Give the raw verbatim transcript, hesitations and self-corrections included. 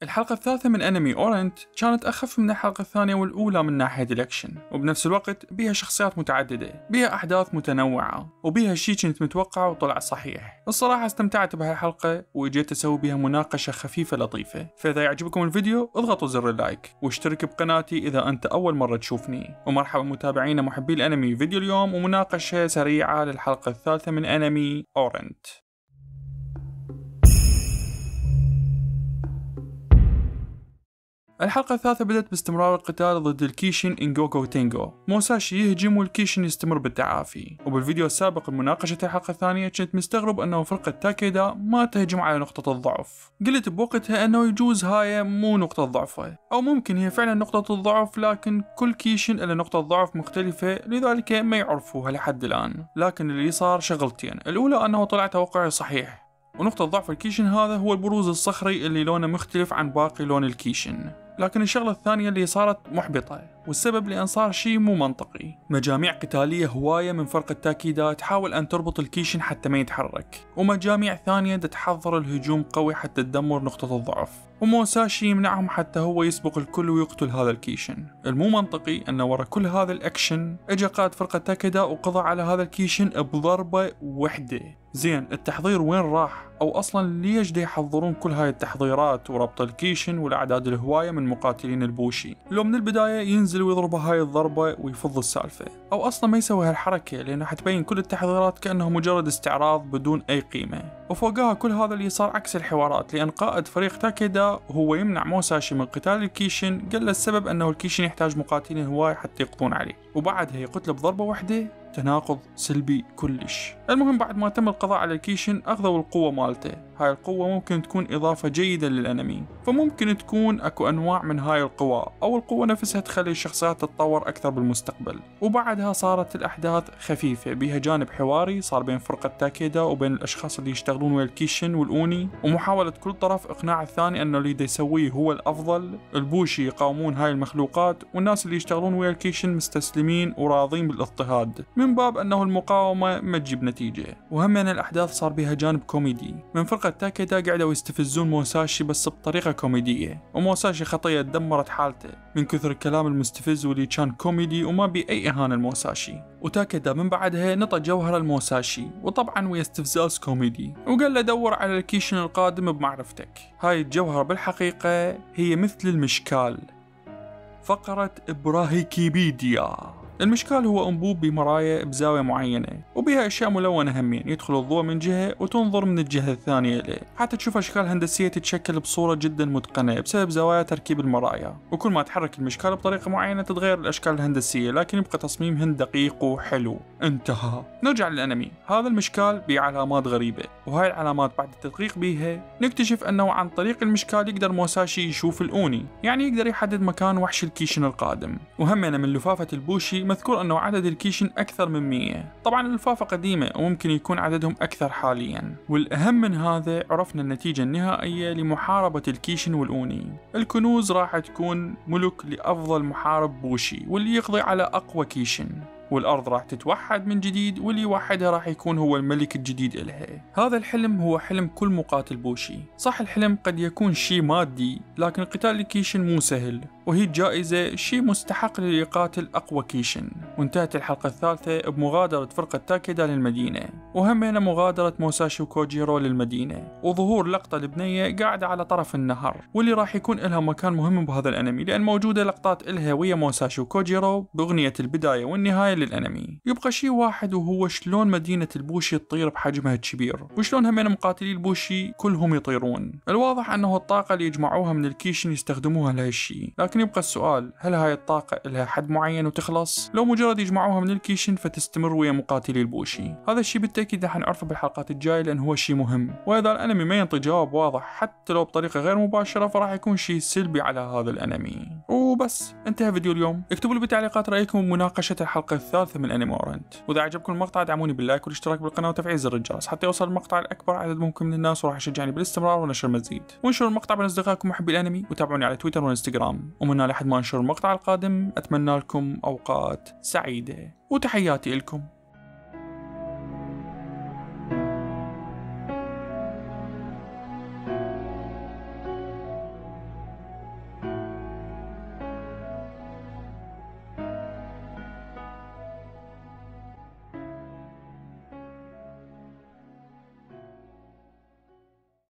الحلقة الثالثة من أنمي أورنت كانت أخف من الحلقة الثانية والأولى من ناحية الأكشن، وبنفس الوقت بيها شخصيات متعددة، بيها أحداث متنوعة، وبيها شي كنت متوقع وطلع صحيح. الصراحة استمتعت بهالحلقة وإجيت أسوي بيها مناقشة خفيفة لطيفة. فإذا يعجبكم الفيديو اضغطوا زر اللايك واشترك بقناتي إذا أنت أول مرة تشوفني. ومرحبا متابعينا محبي الأنمي، فيديو اليوم ومناقشة سريعة للحلقة الثالثة من أنمي أورنت. الحلقة الثالثة بدأت باستمرار القتال ضد الكيشن إنجوكو تينغو. موساشي يهجم والكيشن يستمر بالتعافي. وبالفيديو السابق المناقشة الحلقة الثانية كنت مستغرب أنه فرقة تاكيدا ما تهجم على نقطة الضعف. قلت بوقتها أنه يجوز هاي مو نقطة ضعفه، أو ممكن هي فعلا نقطة الضعف، لكن كل كيشن له نقطة ضعف مختلفة لذلك ما يعرفوها لحد الآن. لكن اللي صار شغلتين، الأولى أنه طلع توقعي صحيح، ونقطة ضعف الكيشن هذا هو البروز الصخري اللي لونه مختلف عن باقي لون الكيشن. لكن الشغلة الثانية اللي صارت محبطة، والسبب لأن صار شيء مو منطقي. مجاميع قتالية هواية من فرقة تاكيدا تحاول أن تربط الكيشن حتى ما يتحرك، ومجاميع ثانية تحضر الهجوم قوي حتى تدمر نقطة الضعف، وموساشي يمنعهم حتى هو يسبق الكل ويقتل هذا الكيشن. المو منطقي أن ورا كل هذا الأكشن اجى قائد فرقة تاكيدا وقضى على هذا الكيشن بضربة وحدة. زين التحضير وين راح؟ أو أصلا ليش دي يحضرون كل هاي التحضيرات وربط الكيشن والأعداد الهواية من مقاتلين البوشي؟ لو من البداية ينزل ويضرب هاي الضربة ويفض السالفة، أو أصلا ما يسوي هالحركة لأنه حتبين كل التحضيرات كأنه مجرد استعراض بدون أي قيمة. وفوقها كل هذا اللي صار عكس الحوارات، لأن قائد فريق تاكيدا وهو يمنع موساشي من قتال الكيشن قال له السبب أنه الكيشن يحتاج مقاتلين هواية حتى يقضون عليه، وبعدها يقتله بضربة واحدة. تناقض سلبي كلش. المهم بعد ما تم القضاء على الكيشن أخذوا القوة مالته. هاي القوة ممكن تكون إضافة جيدة للأنمي، فممكن تكون أكو أنواع من هاي القوى، أو القوة نفسها تخلي الشخصيات تتطور أكثر بالمستقبل. وبعدها صارت الأحداث خفيفة، بيها جانب حواري صار بين فرقة تاكيدا وبين الأشخاص اللي يشتغلون ويا الكيشن والأوني، ومحاولة كل طرف إقناع الثاني أنه اللي دا يسويه هو الأفضل. البوشي يقاومون هاي المخلوقات، والناس اللي يشتغلون ويا الكيشن مستسلمين وراضين بالاضطهاد، من باب أنه المقاومة ما تجيب نتيجة. وهم أن الأحداث صار بها جانب كوميدي، من فرقة تاكيدا قاعدوا يستفزون موساشي بس بطريقة كوميدية، وموساشي خطية دمرت حالته من كثر الكلام المستفز واللي كان كوميدي وما بي أي إهانة لموساشي. وتاكيدا من بعدها نطى جوهر الموساشي، وطبعا ويا استفزاز كوميدي، وقال له دور على الكيشن القادم بمعرفتك. هاي الجوهرة بالحقيقة هي مثل المشكال. فقرة براهيكيبيديا. المشكال هو أنبوب بمرايا بزاوية معينة، وبها أشياء ملونة همين، يدخل الضوء من جهة وتنظر من الجهة الثانية له، حتى تشوف أشكال هندسية تتشكل بصورة جدا متقنة بسبب زوايا تركيب المرايا. وكل ما تحرك المشكال بطريقة معينة تتغير الأشكال الهندسية، لكن يبقى تصميمهن دقيق وحلو. انتهى. نرجع للأنمي. هذا المشكال بعلامات غريبة، وهاي العلامات بعد التدقيق بيها نكتشف أنه عن طريق المشكال يقدر موساشي يشوف الأوني، يعني يقدر يحدد مكان وحش الكيشن القادم. وهمنا من لفافة البوشي مذكور أنه عدد الكيشن أكثر من مية. طبعا اللفافة قديمة وممكن يكون عددهم أكثر حاليا. والأهم من هذا عرفنا النتيجة النهائية لمحاربة الكيشن والأوني. الكنوز راح تكون ملك لأفضل محارب بوشي، واللي يقضي على أقوى كيشن، والأرض راح تتوحد من جديد، واللي يوحدها راح يكون هو الملك الجديد إلها. هذا الحلم هو حلم كل مقاتل بوشي. صح الحلم قد يكون شيء مادي، لكن قتال الكيشن مو سهل، وهي الجائزة شيء مستحق للي يقاتل أقوى كيشن. وانتهت الحلقة الثالثة بمغادرة فرقة تاكيدا للمدينة، وهمنا مغادرة موساشي وكوجيرو للمدينة، وظهور لقطة لبنية قاعدة على طرف النهر، واللي راح يكون لها مكان مهم بهذا الأنمي، لأن موجودة لقطات إلها ويا موساشي وكوجيرو بأغنية البداية والنهاية للأنمي. يبقى شيء واحد، وهو شلون مدينة البوشي تطير بحجمها الكبير، وشلون همين مقاتلي البوشي كلهم يطيرون. الواضح أنه الطاقة اللي يجمعوها من الكيشن يستخدموها لهالشيء، لكن يبقى السؤال، هل هاي الطاقة لها حد معين وتخلص؟ لو مجرد يجمعوها من الكيشن فتستمر ويا مقاتلي البوشي؟ هذا الشيء بالتأكيد رح نعرفه بالحلقات الجاية، لأن هو شيء مهم. وإذا الأنمي ما ينطي جواب واضح حتى لو بطريقة غير مباشرة، فراح يكون شيء سلبي على هذا الأنمي. وبس انتهى فيديو اليوم. اكتبوا لي بالتعليقات رأيكم بمناقشة الحلقة الثالثة من أنمي أورنت، وإذا عجبكم المقطع دعموني باللايك والاشتراك بالقناة وتفعيل زر الجرس حتى يوصل المقطع لأكبر عدد ممكن من الناس، وراح يشجعني بالاستمرار ونشر مزيد. وانشروا المقطع بين أصدقائكم محبي الأنمي، وتابعوني على تويتر وانستغرام. ومن هنا لحد ما انشر المقطع القادم أتمنى لكم أوقات سعيدة، وتحياتي لكم.